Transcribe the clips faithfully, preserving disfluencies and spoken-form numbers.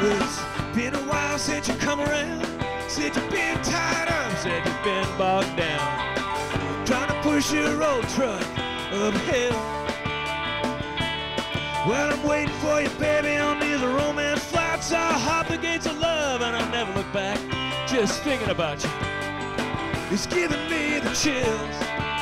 It's been a while since you come around. Said you've been tied up, said you've been bogged down, trying to push your old truck uphill. Well, I'm waiting for you, baby, on these romance flights. I'll hop the gates of love and I'll never look back. Just thinking about you, it's giving me the chills.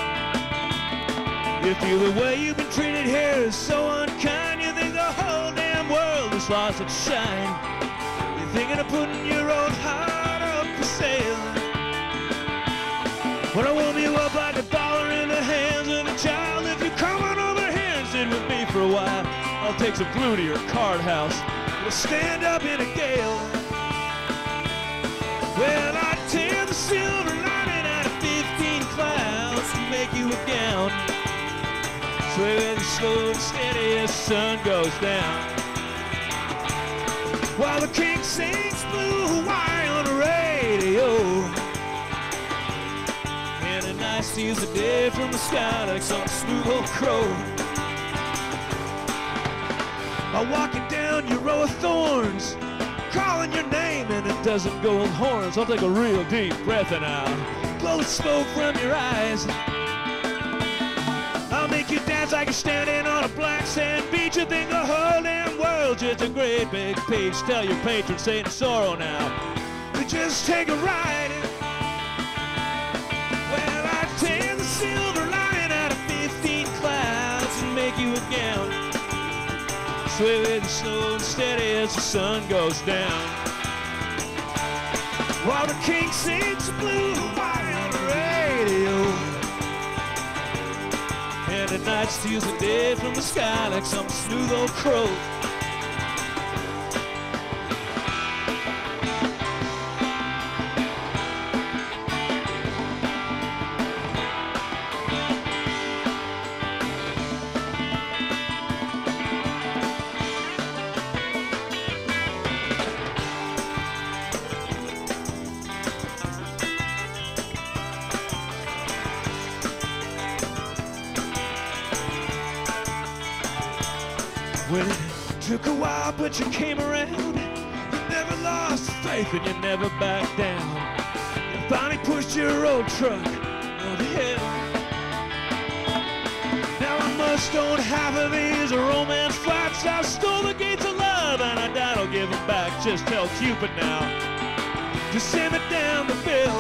You feel the way you've been treated here is so unkind. You think the whole damn world has lost its shine. You're thinking of putting your old heart up for sale. But I warm you up like a dollar in the hands of a child. If you're coming over here and sit with me for a while, I'll take some glue to your card house. We'll stand up in a gale. Well, I tear the silver lining out of fifteen clouds and make you a gown. Sway with you slow and steady as the sun goes down. While the king sings Blue Hawaii on the radio, and the night steals the day from the sky like some smooth old crow. I'm walking down your row of thorns, calling your name, and it doesn't go with horns. I'll take a real deep breath and I'll blow the smoke from your eyes. I'll make you dance like you're standing on a black sand beach. You think the whole damn world's just a great big peach. Tell your patron, say in sorrow now, we just take a ride. Well, I tear the silver lining out of fifteen clouds and make you a gown. Sway with you slow and steady as the sun goes down. While the king sings Blue Hawaii on the radio, and the night steals the day from the sky like some smooth old crow. Well, it took a while, but you came around. You never lost faith and you never backed down. You finally pushed your old truck on the hill. Now I must own half of these romance flights. I stole the gates of love and I died, I'll give them back. Just tell Cupid now to send it down the bill.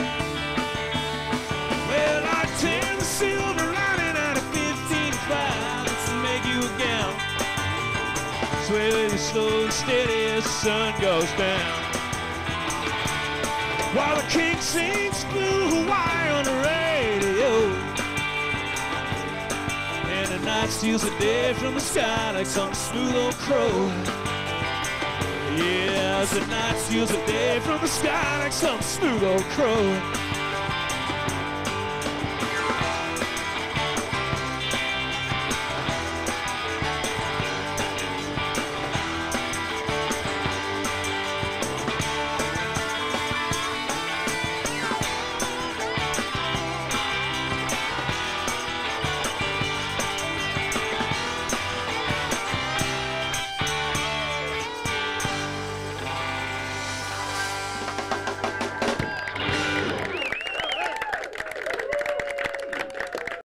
Well, I tear the silver lining out of fifteen clouds and make you a gown. Sway with you slow and steady as the sun goes down. While the king sings Blue Hawaii on the radio, and the night steals the day from the sky like some smooth old crow. Yeah, as the night steals the day from the sky like some smooth old crow.